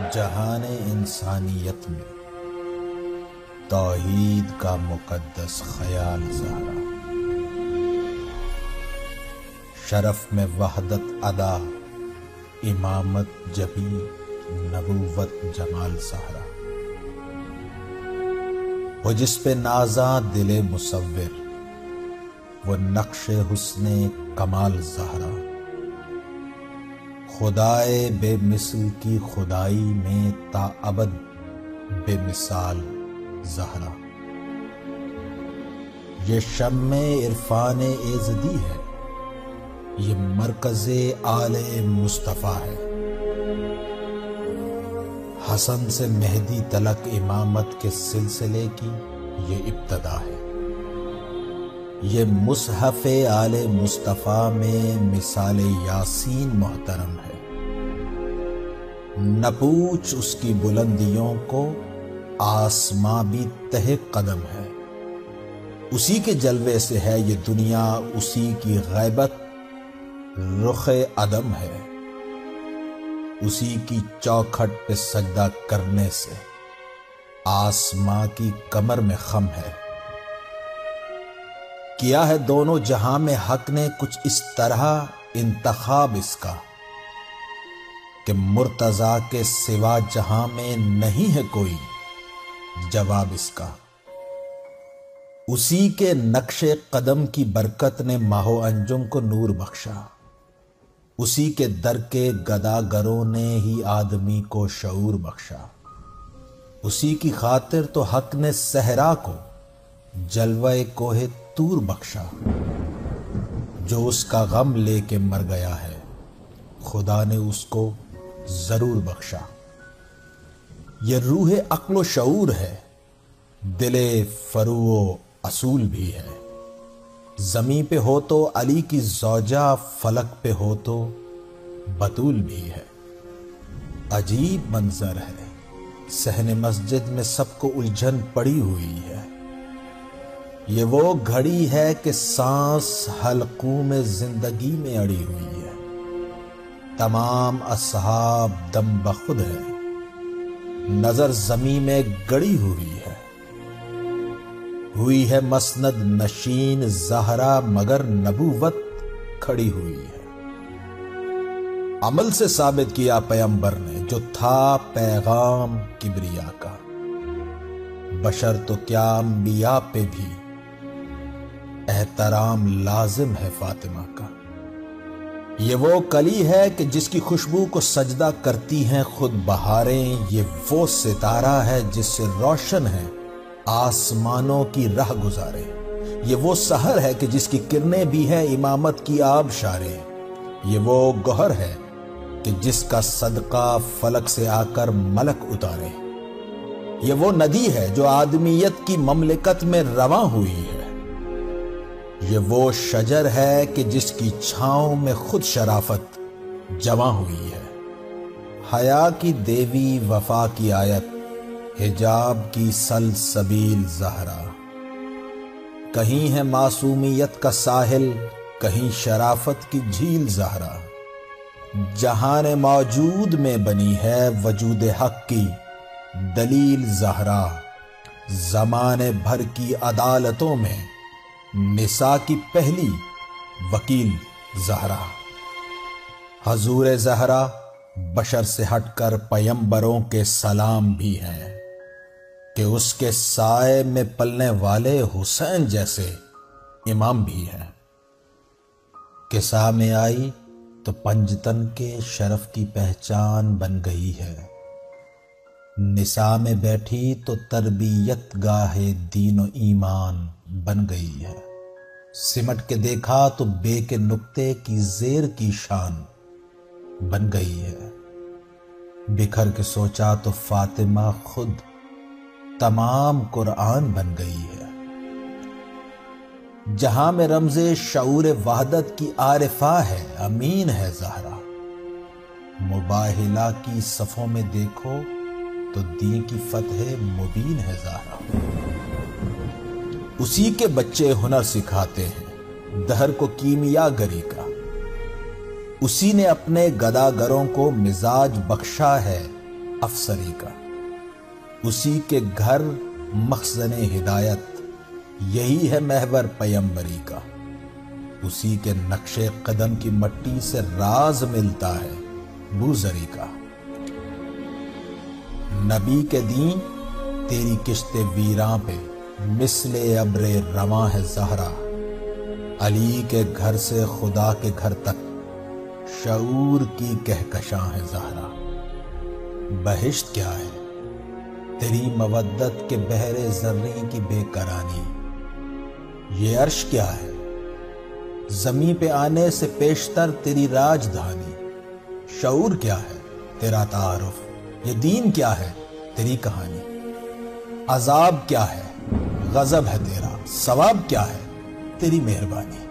جہان انسانیت میں توحید کا مقدس خیال زہرا، شرف میں وحدت ادا، امامت جبی، نبوت جمال زہرا، وہ جس پہ نازاں دل مصور، وہ نقش حسن کمال زہرا، خدائے بے مثل کی خدائی میں تا ابد بے مثال زہرا، یہ شمع عرفان ایزدی ہے، یہ مرکز آل مصطفیٰ ہے، حسن سے مہدی تلک امامت کے سلسلے کی یہ ابتدا ہے، یہ مصحف آل مصطفیٰ میں مثال یاسین محترم ہے، نہ پوچھ اس کی بلندیوں کو، آسماں بھی تہ قدم ہے، اسی کے جلوے سے ہے یہ دنیا، اسی کی غیبت رخ عدم ہے، اسی کی چوکھٹ پہ سجدہ کرنے سے آسماں کی کمر میں خم ہے، کیا ہے دونوں جہاں میں حق نے کچھ اس طرح انتخاب اس کا کہ مرتضیٰ کے سوا جہاں میں نہیں ہے کوئی جواب اس کا، اسی کے نقش قدم کی برکت نے ماہ و انجم کو نور بخشا، اسی کے در کے گداگروں نے ہی آدمی کو شعور بخشا، اسی کی خاطر تو حق نے صحرا کو جلوہ کوہ طور بخشا، جو اس کا غم لے کے مر گیا ہے خدا نے اس کو ضرور بخشا، یہ روح عقل و شعور ہے، دل فرو و اصول بھی ہے، زمین پہ ہو تو علی کی زوجہ، فلک پہ ہو تو بطول بھی ہے، عجیب منظر ہے، صحن مسجد میں سب کو الجھن پڑی ہوئی ہے، یہ وہ گھڑی ہے کہ سانس حلقوں میں زندگی میں اڑی ہوئی ہے، تمام اصحاب دم بخود ہے، نظر زمین میں گڑی ہوئی ہے مسند نشین زہرا، مگر نبوت کھڑی ہوئی ہے، عمل سے ثابت کیا پیغمبر نے جو تھا پیغام کبریا کا، بشر تو کیا انبیاء پہ بھی احترام لازم ہے فاطمہ کا، یہ وہ کلی ہے کہ جس کی خوشبو کو سجدہ کرتی ہیں خود بہاریں، یہ وہ ستارہ ہے جس سے روشن ہے آسمانوں کی راہ گزارے، یہ وہ سحر ہے کہ جس کی کرنیں بھی ہیں امامت کی آبشاریں، یہ وہ گوہر ہے کہ جس کا صدقہ فلک سے آ کر ملک اتارے، یہ وہ ندی ہے جو آدمیت کی مملکت میں رواں ہوئی ہے، یہ وہ شجر ہے کہ جس کی چھاؤں میں خود شرافت جمع ہوئی ہے، حیا کی دیوی وفا کی آیت، حجاب کی سلسبیل زہرا، کہیں ہے معصومیت کا ساحل، کہیں شرافت کی جھیل زہرا، جہان موجود میں بنی ہے وجود حق کی دلیل زہرا، زمانے بھر کی عدالتوں میں نساء کی پہلی وکیل زہرا، حضور زہرا بشر سے ہٹ کر پیمبروں کے سلام بھی ہیں کہ اس کے سائے میں پلنے والے حسین جیسے امام بھی ہیں، کسا میں آئی تو پنجتن کے شرف کی پہچان بن گئی ہے، نساء میں بیٹھی تو تربیت گاہ دین و ایمان بن گئی ہے، سمٹ کے دیکھا تو بے کے نقطے کی زیر کی شان بن گئی ہے، بکھر کے سوچا تو فاطمہ خود تمام قرآن بن گئی ہے، جہاں میں رمز شعور وحدت کی عارفہ ہے، امین ہے زہرا، مباہلہ کی صفوں میں دیکھو تو دین کی فتح مبین ہے زہرا، اسی کے بچے ہنر سکھاتے ہیں دہر کو کیمیا گری کا، اسی نے اپنے گداگروں کو مزاج بخشا ہے افسری کا، اسی کے گھر مخزن ہدایت، یہی ہے محور پیمبری کا، اسی کے نقش قدم کی مٹی سے راز ملتا ہے بوزری کا۔ نبی کے دین تیری کشت ویراں پہ مثل ابر رواں ہے زہرا، علی کے گھر سے خدا کے گھر تک شعور کی کہکشاں ہے زہرا۔ بہشت کیا ہے تیری مودت کے بحر زریں کی بے کرانی، یہ عرش کیا ہے زمیں پہ آنے سے پیشتر تیری راجدھانی، شعور کیا ہے تیرا تعارف، یہ دین کیا ہے تیری کہانی، عذاب کیا ہے غضب ہے تیرا، ثواب کیا ہے تیری مہربانی،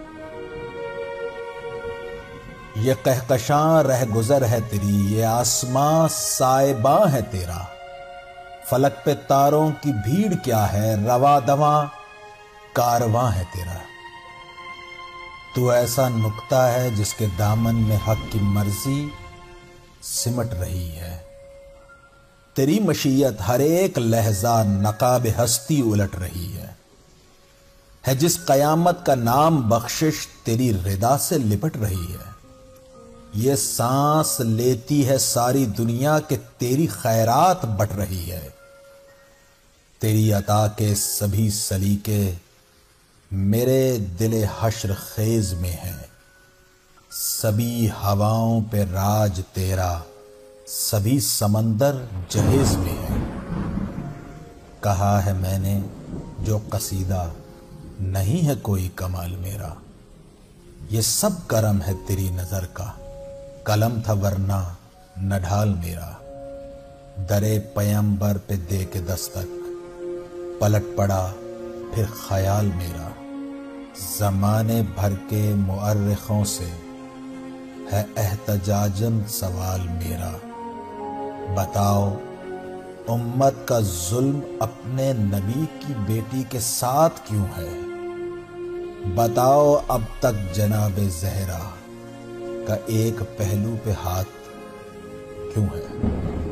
یہ کہکشاں رہ گزر ہے تیری، یہ آسماں سائباں ہے تیرا، فلک پہ تاروں کی بھیڑ کیا ہے، رواں دواں کارواں ہے تیرا، تو ایسا نکتہ ہے جس کے دامن میں حق کی مرضی سمٹ رہی ہے، تیری مشیت ہر ایک لہجہ نقاب ہستی الٹ رہی ہے جس قیامت کا نام بخشش تیری ردا سے لپٹ رہی ہے، یہ سانس لیتی ہے ساری دنیا کہ تیری خیرات بٹ رہی ہے، تیری عطا کے سبھی سلیقے میرے دل حشر خیز میں ہیں، سبھی ہواؤں پہ راج تیرا، سبھی سمندر جہیز میں ہے، کہا ہے میں نے جو قصیدہ نہیں ہے کوئی کمال میرا، یہ سب کرم ہے تیری نظر کا، قلم تھا ورنہ نہ ڈھال میرا، درے پیمبر پہ دے کے دستک پلٹ پڑا پھر خیال میرا، زمانے بھر کے مؤرخوں سے ہے احتجاجن سوال میرا، بتاؤ امت کا ظلم اپنے نبی کی بیٹی کے ساتھ کیوں ہے، بتاؤ اب تک جناب زہرا کا ایک پہلو پہ ہاتھ کیوں ہے۔